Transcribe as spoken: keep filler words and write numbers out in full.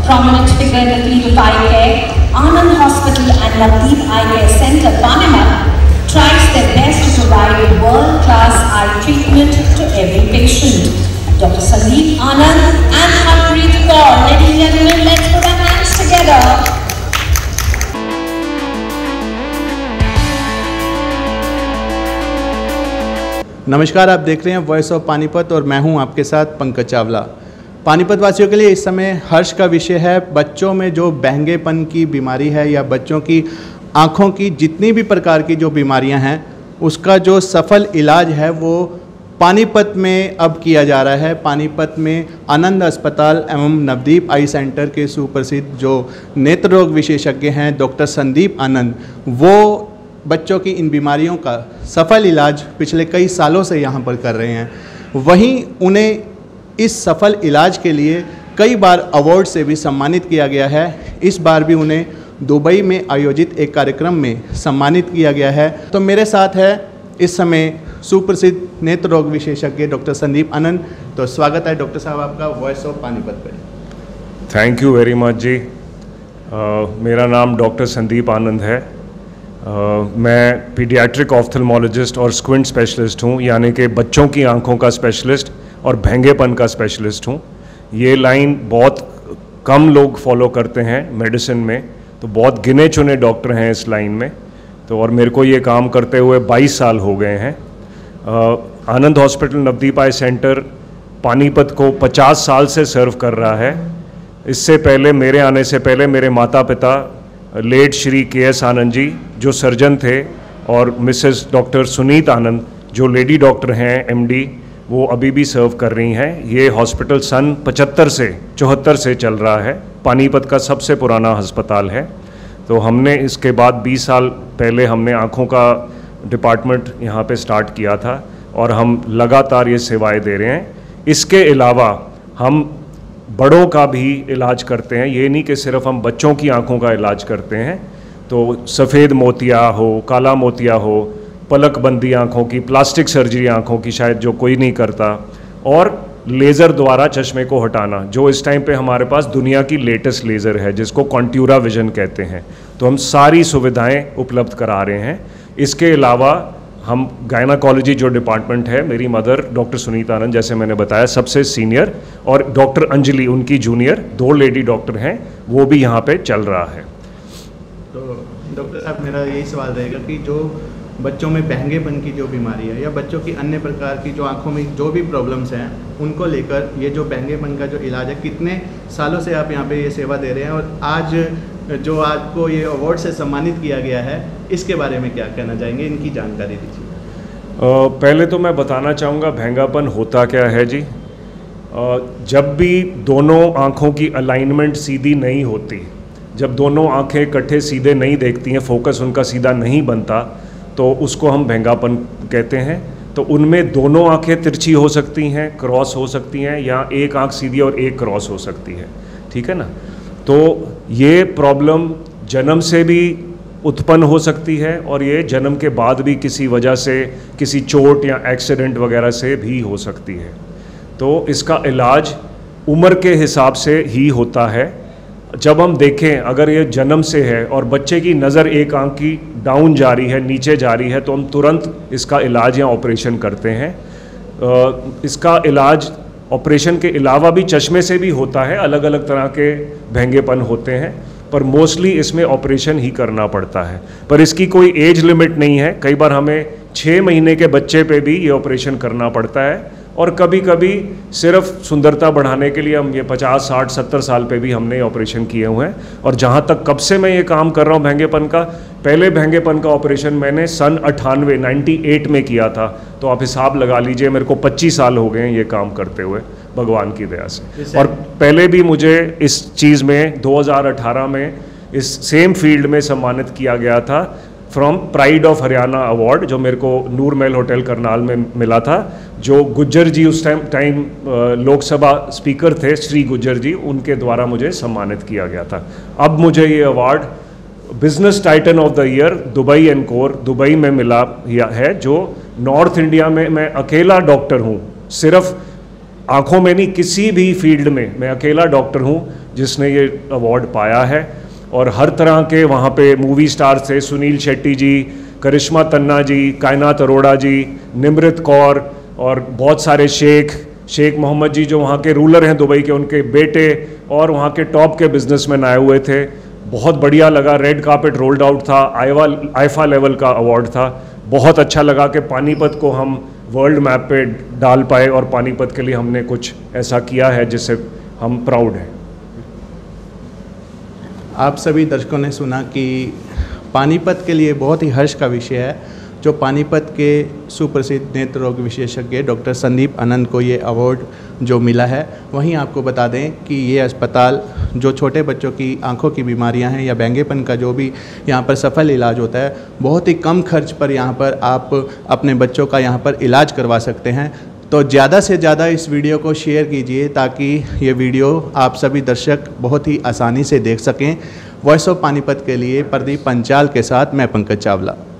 prominent figure in the field of eye care, Anand Hospital and Navdeep Eye Care Centre, Panipat, tries their best to provide world-class eye treatment to every patient. Doctor Sandeep Anand and Harpreet Kaur, ladies and gentlemen, let's put our hands together. नमस्कार, आप देख रहे हैं voice of Panipat और मैं हूं आपके साथ पंकज चावला। पानीपत वासियों के लिए इस समय हर्ष का विषय है बच्चों में जो बहंगेपन की बीमारी है या बच्चों की आँखों की जितनी भी प्रकार की जो बीमारियां हैं उसका जो सफल इलाज है वो पानीपत में अब किया जा रहा है। पानीपत में आनंद अस्पताल एवं नवदीप आई सेंटर के सुप्रसिद्ध जो नेत्र रोग विशेषज्ञ हैं डॉक्टर संदीप आनंद, वो बच्चों की इन बीमारियों का सफल इलाज पिछले कई सालों से यहाँ पर कर रहे हैं। वहीं उन्हें इस सफल इलाज के लिए कई बार अवार्ड से भी सम्मानित किया गया है। इस बार भी उन्हें दुबई में आयोजित एक कार्यक्रम में सम्मानित किया गया है। तो मेरे साथ है इस समय सुप्रसिद्ध नेत्र रोग विशेषज्ञ डॉक्टर संदीप आनंद। तो स्वागत है डॉक्टर साहब आपका वॉइस ऑफ पानीपत पर। थैंक यू वेरी मच जी। uh, मेरा नाम डॉक्टर संदीप आनंद है। Uh, मैं पीडियाट्रिक ऑफ्थल्मोलॉजिस्ट और स्क्विंट स्पेशलिस्ट हूँ, यानी कि बच्चों की आंखों का स्पेशलिस्ट और बहंगेपन का स्पेशलिस्ट हूँ। ये लाइन बहुत कम लोग फॉलो करते हैं मेडिसिन में, तो बहुत गिने चुने डॉक्टर हैं इस लाइन में। तो और मेरे को ये काम करते हुए बाईस साल हो गए हैं। uh, Anand hospital Navdeep eye center Panipat को पचास साल से सर्व कर रहा है। इससे पहले, मेरे आने से पहले, मेरे माता पिता लेट श्री के एस आनंद जी जो सर्जन थे और मिसेस डॉक्टर सुनीत आनंद जो लेडी डॉक्टर हैं एमडी, वो अभी भी सर्व कर रही हैं। ये हॉस्पिटल सन पचहत्तर से चौहत्तर से चल रहा है, पानीपत का सबसे पुराना अस्पताल है। तो हमने इसके बाद बीस साल पहले हमने आँखों का डिपार्टमेंट यहाँ पे स्टार्ट किया था और हम लगातार ये सेवाएं दे रहे हैं। इसके अलावा हम बड़ों का भी इलाज करते हैं। ये नहीं कि सिर्फ हम बच्चों की आंखों का इलाज करते हैं। तो सफ़ेद मोतिया हो, काला मोतिया हो, पलक बंदी आँखों की, प्लास्टिक सर्जरी आँखों की शायद जो कोई नहीं करता, और लेज़र द्वारा चश्मे को हटाना, जो इस टाइम पे हमारे पास दुनिया की लेटेस्ट लेज़र है जिसको कॉन्ट्यूरा विजन कहते हैं। तो हम सारी सुविधाएँ उपलब्ध करा रहे हैं। इसके अलावा हम गायनाकोलॉजी जो डिपार्टमेंट है, मेरी मदर डॉक्टर सुनीत आनंद जैसे मैंने बताया सबसे सीनियर, और डॉक्टर अंजलि उनकी जूनियर, दो लेडी डॉक्टर हैं, वो भी यहाँ पे चल रहा है। तो डॉक्टर साहब, मेरा यही सवाल रहेगा कि जो बच्चों में बहंगेपन की जो बीमारी है या बच्चों की अन्य प्रकार की जो आंखों में जो भी प्रॉब्लम्स हैं उनको लेकर ये जो बहंगेपन का जो इलाज है, कितने सालों से आप यहाँ पे ये सेवा दे रहे हैं, और आज जो आपको ये अवार्ड से सम्मानित किया गया है इसके बारे में क्या कहना चाहेंगे, इनकी जानकारी दीजिए। पहले तो मैं बताना चाहूँगा बहंगापन होता क्या है जी। आ, जब भी दोनों आँखों की अलाइनमेंट सीधी नहीं होती, जब दोनों आँखें इकट्ठे सीधे नहीं देखती हैं, फोकस उनका सीधा नहीं बनता, तो उसको हम बहंगापन कहते हैं। तो उनमें दोनों आँखें तिरछी हो सकती हैं, क्रॉस हो सकती हैं, या एक आँख सीधी और एक क्रॉस हो सकती है, ठीक है ना। तो ये प्रॉब्लम जन्म से भी उत्पन्न हो सकती है और ये जन्म के बाद भी किसी वजह से, किसी चोट या एक्सीडेंट वगैरह से भी हो सकती है। तो इसका इलाज उम्र के हिसाब से ही होता है। जब हम देखें अगर ये जन्म से है और बच्चे की नज़र एक आंख की डाउन जा रही है, नीचे जा रही है, तो हम तुरंत इसका इलाज या ऑपरेशन करते हैं। इसका इलाज ऑपरेशन के अलावा भी चश्मे से भी होता है, अलग अलग तरह के बहंगेपन होते हैं, पर मोस्टली इसमें ऑपरेशन ही करना पड़ता है। पर इसकी कोई एज लिमिट नहीं है। कई बार हमें छः महीने के बच्चे पे भी ये ऑपरेशन करना पड़ता है, और कभी कभी सिर्फ सुंदरता बढ़ाने के लिए हम ये पचास साठ सत्तर साल पे भी हमने ऑपरेशन किए हुए हैं। और जहाँ तक कब से मैं ये काम कर रहा हूँ बहंगेपन का, पहले बहंगेपन का ऑपरेशन मैंने सन अट्ठानवे नाइन्टी एट में किया था। तो आप हिसाब लगा लीजिए, मेरे को पच्चीस साल हो गए हैं ये काम करते हुए, भगवान की दया से। और पहले भी मुझे इस चीज़ में दो हज़ार अठारह में इस सेम फील्ड में सम्मानित किया गया था from pride of Haryana award, जो मेरे को नूर महल होटल करनाल में मिला था। जो गुज्जर जी उस टाइम टाइम लोकसभा स्पीकर थे, श्री गुज्जर जी, उनके द्वारा मुझे सम्मानित किया गया था। अब मुझे ये award business titan of the year Dubai and core Dubai में मिला है, जो नॉर्थ इंडिया में मैं अकेला डॉक्टर हूँ, सिर्फ आँखों में नहीं, किसी भी फील्ड में मैं अकेला डॉक्टर हूँ जिसने ये अवार्ड पाया है। और हर तरह के वहाँ पे मूवी स्टार्स थे, सुनील शेट्टी जी, करिश्मा तन्ना जी, कायनात अरोड़ा जी, निमृत कौर और बहुत सारे शेख शेख मोहम्मद जी जो वहाँ के रूलर हैं दुबई के, उनके बेटे और वहाँ के टॉप के बिजनेसमैन आए हुए थे। बहुत बढ़िया लगा, रेड कार्पेट रोल्ड आउट था, आईवा आईफा लेवल का अवार्ड था। बहुत अच्छा लगा कि पानीपत को हम वर्ल्ड मैप पे डाल पाए और पानीपत के लिए हमने कुछ ऐसा किया है जिससे हम प्राउड हैं। आप सभी दर्शकों ने सुना कि पानीपत के लिए बहुत ही हर्ष का विषय है जो पानीपत के सुप्रसिद्ध नेत्र रोग विशेषज्ञ डॉक्टर संदीप आनंद को ये अवार्ड जो मिला है। वहीं आपको बता दें कि ये अस्पताल जो छोटे बच्चों की आंखों की बीमारियां हैं या बैंगेपन का जो भी यहाँ पर सफल इलाज होता है, बहुत ही कम खर्च पर यहाँ पर आप अपने बच्चों का यहाँ पर इलाज करवा सकते हैं। तो ज़्यादा से ज़्यादा इस वीडियो को शेयर कीजिए ताकि ये वीडियो आप सभी दर्शक बहुत ही आसानी से देख सकें। वॉइस ऑफ पानीपत के लिए प्रदीप पंचाल के साथ मैं पंकज चावला।